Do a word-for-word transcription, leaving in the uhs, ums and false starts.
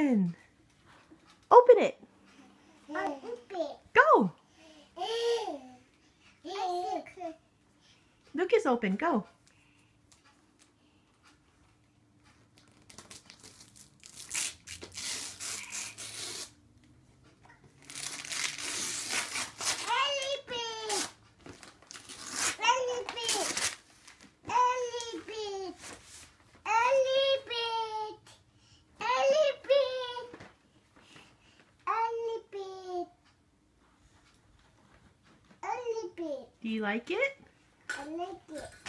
open. Open it. Go. Look is open. Go. Do you like it? I like it.